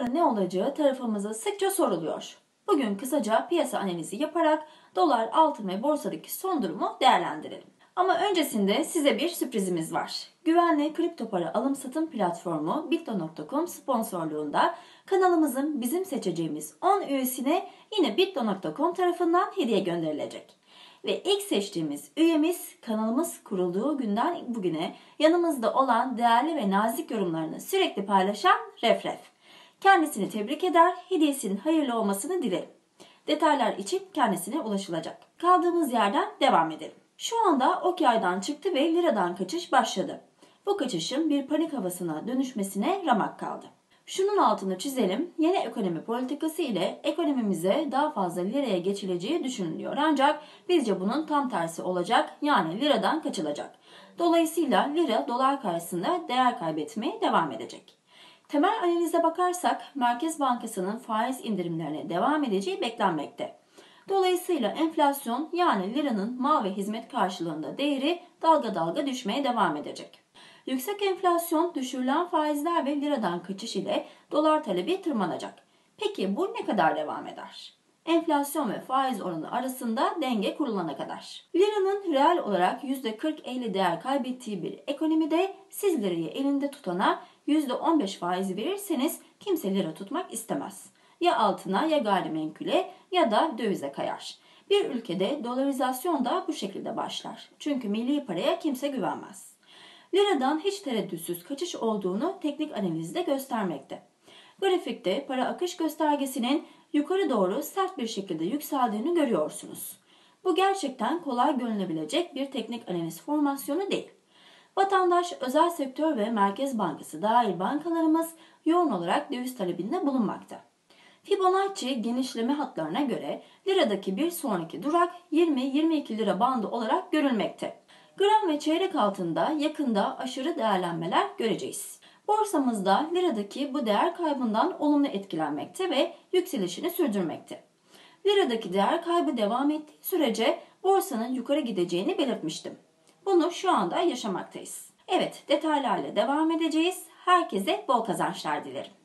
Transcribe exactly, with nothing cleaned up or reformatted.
yarın ne olacağı tarafımıza sıkça soruluyor. Bugün kısaca piyasa analizi yaparak dolar, altın ve borsadaki son durumu değerlendirelim. Ama öncesinde size bir sürprizimiz var. Güvenli kripto para alım satım platformu bitdo nokta com sponsorluğunda kanalımızın bizim seçeceğimiz on üyesine yine bitdo nokta com tarafından hediye gönderilecek. Ve ilk seçtiğimiz üyemiz kanalımız kurulduğu günden bugüne yanımızda olan değerli ve nazik yorumlarını sürekli paylaşan Refref. Kendisini tebrik eder, hediyesinin hayırlı olmasını dilerim. Detaylar için kendisine ulaşılacak. Kaldığımız yerden devam edelim. Şu anda ok yaydan çıktı ve liradan kaçış başladı. Bu kaçışın bir panik havasına dönüşmesine ramak kaldı. Şunun altını çizelim, yeni ekonomi politikası ile ekonomimize daha fazla liraya geçileceği düşünülüyor. Ancak bizce bunun tam tersi olacak, yani liradan kaçılacak. Dolayısıyla lira dolar karşısında değer kaybetmeye devam edecek. Temel analize bakarsak Merkez Bankası'nın faiz indirimlerine devam edeceği beklenmekte. Dolayısıyla enflasyon yani liranın mal ve hizmet karşılığında değeri dalga dalga düşmeye devam edecek. Yüksek enflasyon, düşürülen faizler ve liradan kaçış ile dolar talebi tırmanacak. Peki bu ne kadar devam eder? Enflasyon ve faiz oranı arasında denge kurulana kadar. Liranın reel olarak yüzde kırk elli değer kaybettiği bir ekonomide siz lirayı elinde tutana yüzde on beş faiz verirseniz kimse lira tutmak istemez. Ya altına ya gayrimenkule ya da dövize kayar. Bir ülkede dolarizasyon da bu şekilde başlar. Çünkü milli paraya kimse güvenmez. Liradan hiç tereddütsüz kaçış olduğunu teknik analizde göstermekte. Grafikte para akış göstergesinin yukarı doğru sert bir şekilde yükseldiğini görüyorsunuz. Bu gerçekten kolay görülebilecek bir teknik analiz formasyonu değil. Vatandaş, özel sektör ve Merkez Bankası dahil bankalarımız yoğun olarak döviz talebinde bulunmakta. Fibonacci genişleme hatlarına göre liradaki bir sonraki durak yirmi yirmi iki lira bandı olarak görülmekte. Gram ve çeyrek altında yakında aşırı değerlenmeler göreceğiz. Borsamızda liradaki bu değer kaybından olumlu etkilenmekte ve yükselişini sürdürmekte. Liradaki değer kaybı devam ettiği sürece borsanın yukarı gideceğini belirtmiştim. Bunu şu anda yaşamaktayız. Evet, detaylarla devam edeceğiz. Herkese bol kazançlar dilerim.